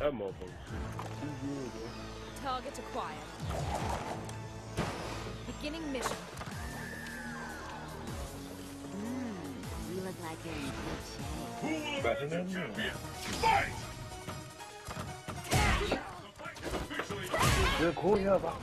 That motherfucker too good, bro. Target acquired. Beginning mission. You look like you're in good shape. Who will Better emerge than a you. champion? Fight! Good cool, yeah, bro.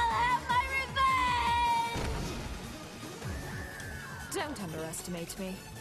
Don't underestimate me.